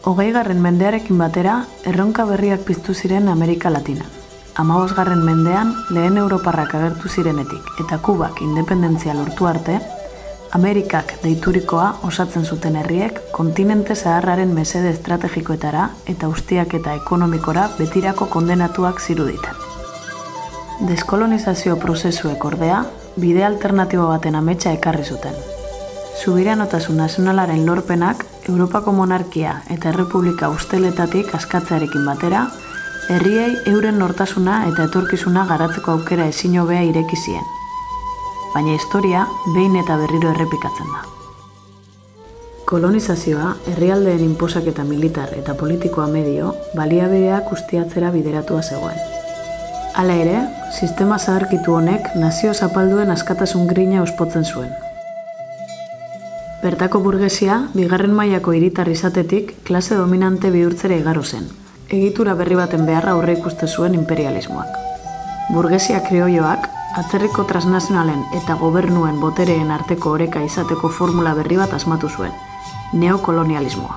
20. mendearekin batera, erronka berriak piztu ziren Amerika Latinan. 15. mendean, lehen Europarrak agertu zirenetik eta Kubak independentzia lortu arte, Amerikak deiturikoa osatzen zuten herriek kontinente zaharraren mesede estrategikoetara eta ustiaketa ekonomikora betirako kondenatuak ziruditen. Deskolonizazio prozesuek ordea, bide alternatibo baten ametsa ekarri zuten. Subiranotasun nazionalaren lorpenak Europako monarkia eta errepublika usteletatik askatzearekin batera, herriei euren nortasuna eta etorkizuna garatzeko aukera ezin hobea ireki zien. Baina historia behin eta berriro errepikatzen da. Kolonizazioa, herrialdeen inposaketa militar eta politikoa medio, baliabideak ustiatzera bideratua zegoen. Hala ere, sistema zaharkitu honek nazio zapalduen askatasun grina ospotzen zuen. Bertako burgesia, bigarren mailako hiritar izatetik, klase dominante bihurtzera igaro zen. Egitura berri baten beharra aurre ikuste zuen imperialismoak. Burgesia krioioak, atzerriko transnazionalen eta gobernuen botereen arteko oreka izateko formula berri bat asmatu zuen, neokolonialismoa.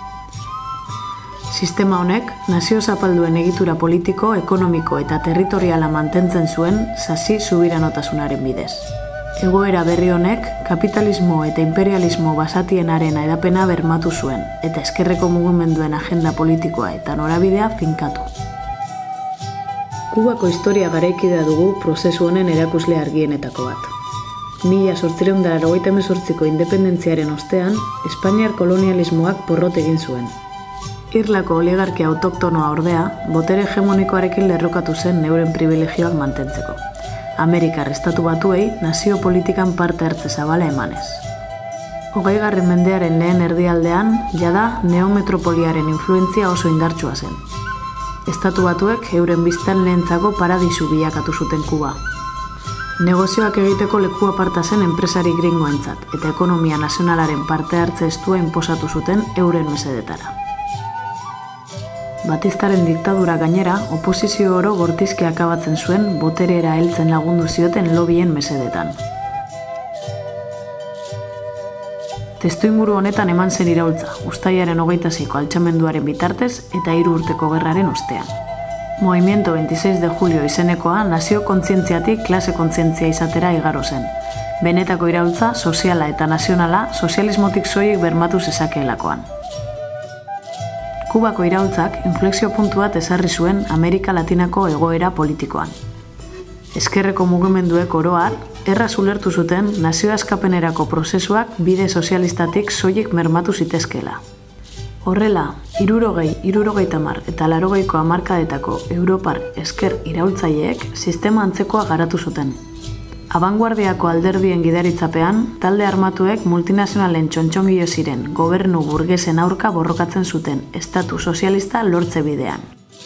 Sistema honek, nazio zapalduen egitura politiko, ekonomiko eta territoriala mantentzen zuen sasi subiranotasunaren bidez. Egoera berri honek, kapitalismo eta imperialismo basatienaren edapena bermatu zuen, eta ezkerreko mugimenduen agenda politikoa eta norabidea finkatu. Kubako historia garaikidea dugu prozesu honen erakusle argienetako bat. 1898ko independentziaren ostean, Espainiar kolonialismoak porrot egin zuen. Irlako oligarkia autoktonoa ordea, botere hegemonikoarekin lerrokatu zen euren privilegioak mantentzeko. Amerikar estatu batuei nazio politikan parte hartze zabala emanez. 20. mendearen lehen erdialdean, jada neometropoliaren influentzia oso indartsua zen. Estatu batuek euren biztan lehentzako paradisu bilakatu zuten Kuba. Negozioak egiteko leku aparta zen enpresari gringoentzat eta ekonomia nazionalaren parte hartze estua inposatu zuten euren mesedetara. Batistaren diktadura gainera, oposizio oro bortizki akabatzen zuen boterera heltzen lagundu zioten lobien mesedetan. Testuinguru honetan eman zen iraultza, uztailaren 26ko altxamenduaren bitartez eta 3 urteko gerraren ostean. Movimiento 26 de Julio izenekoa nazio kontzientziatik klase kontzientzia izatera igaro zen. Benetako iraultza, soziala eta nazionala, sozialismotik soilik bermatu zezakeelakoan. Kubako iraultzak inflexio puntu bat ezarri zuen Amerika Latinako egoera politikoan. Ezkerreko mugimenduek oro har, erraz ulertu zuten nazio askapenerako prozesuak bide sozialistatik soilik mermatu zitezkeela. Horrela, 60, 70 eta 80ko hamarkadetako Europar ezker iraultzaileek sistema antzekoa garatu zuten. Abanguardiako alderdien gidaritzapean, talde armatuek multinazionalen txontxongilo ziren gobernu burgesen aurka borrokatzen zuten estatu sozialista lortze bidean.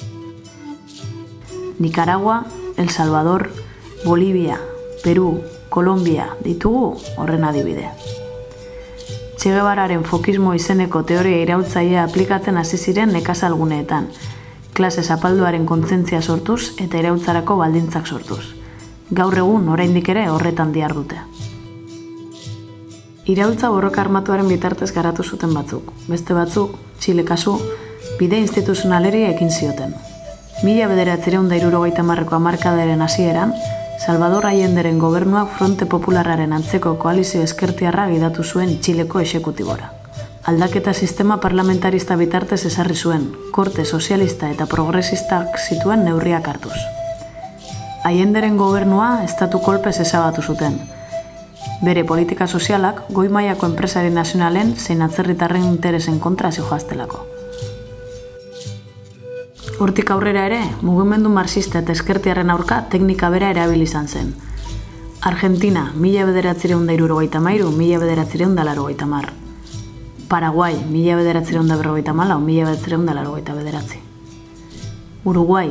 Nicaragua, El Salvador, Bolivia, Peru, Kolombia ditugu horren adibide. Che Guevararen fokismo izeneko teoria iraultzailea aplikatzen hasi ziren nekazalguneetan, klase zapalduaren kontzientzia sortuz eta iraultzarako baldintzak sortuz. Gaur egun oraindik ere horretan dihardute. Iraultza borroka armatuaren bitartez garatu zuten batzuk, beste batzuk, Txile kasu, bide instituzionaleri ekin zioten. 1970ko hamarkadaren hasieran, Salvador Allenderen gobernuak Fronte Popularraren antzeko koalizio ezkertiarra gidatu zuen Txileko exekutibora. Aldaketa sistema parlamentarista bitartez ezarri zuen, korte sozialista eta progresistak zituen neurriak hartuz. Allenderen gobernua estatu kolpez ezabatu zuten. Bere politika sozialak goi mailako enpresari nazionalen zein atzerritarren interesen kontra zihoaztelako. Hortik aurrera ere, mugimendu marxista eta ezkertiarren aurka teknika bera erabili izan zen. Argentina, 1973-1980. Paraguay, 1994-1989. Uruguai,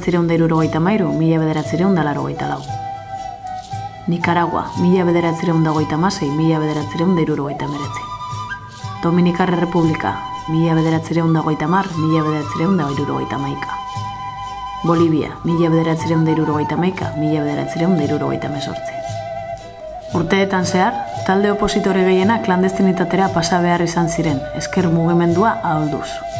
1973-1984. Nicaragua, 1986-1989. Dominikar Errepublika, 1990-1991. Bolivia, 1991-1998. Urteetan zehar, talde opositore gehiena klandestinitatera pasa behar izan ziren, ezker mugimendua ahulduz.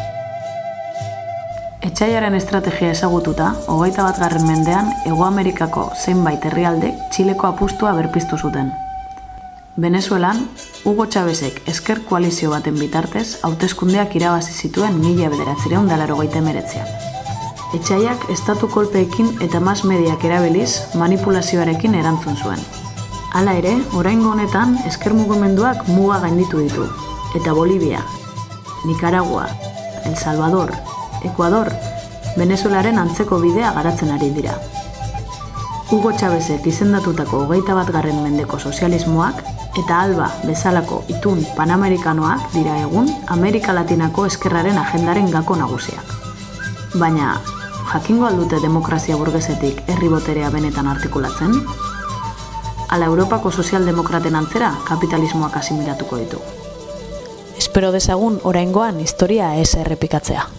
Etsaiaren estrategia ezagututa, 21. mendean Hego Amerikako zenbait herrialdek Txileko apustua berpiztu zuten. Venezuelan, Hugo Chávezek esker koalizio baten bitartez hauteskundeak irabazi zituen 1989. Etsaiak estatu kolpeekin eta mass mediak erabiliz manipulazioarekin erantzun zuen. Hala ere, oraingo honetan esker mugimenduak muga gainditu ditu, eta Bolivia, Nicaragua, El Salvador, Ekuador, Venezuelaren antzeko bidea garatzen ari dira. Hugo Chávezek izendatutako 21. mendeko sozialismoak eta ALBA bezalako itun panamerikanoak dira egun Amerika Latinako eskerraren agendaren gako nagusiak. Baina, jakingo aldute demokrazia burgesetik herri boterea benetan artikulatzen? Ala Europako sozialdemokraten antzera kapitalismoak asimilatuko ditu. Espero dezagun oraingoan historia ez errepikatzea.